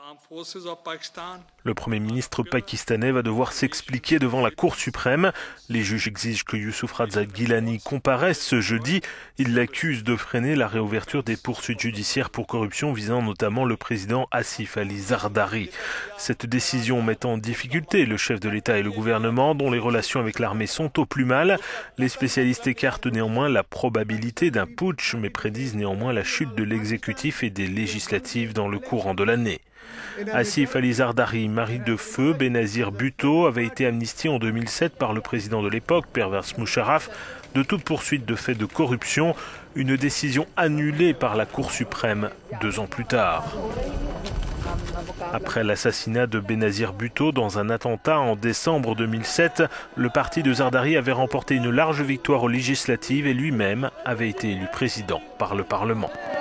Le Premier ministre pakistanais va devoir s'expliquer devant la Cour suprême. Les juges exigent que Youssouf Raza Gilani comparaisse ce jeudi. Ils l'accusent de freiner la réouverture des poursuites judiciaires pour corruption visant notamment le président Asif Ali Zardari. Cette décision met en difficulté le chef de l'État et le gouvernement dont les relations avec l'armée sont au plus mal. Les spécialistes écartent néanmoins la probabilité d'un putsch mais prédisent néanmoins la chute de l'exécutif et des législatives dans le courant de l'année. Asif Ali Zardari, mari de feu Benazir Bhutto, avait été amnistié en 2007 par le président de l'époque, Pervez Musharraf, de toute poursuite de faits de corruption, une décision annulée par la Cour suprême 2 ans plus tard. Après l'assassinat de Benazir Bhutto dans un attentat en décembre 2007, le parti de Zardari avait remporté une large victoire aux législatives et lui-même avait été élu président par le Parlement.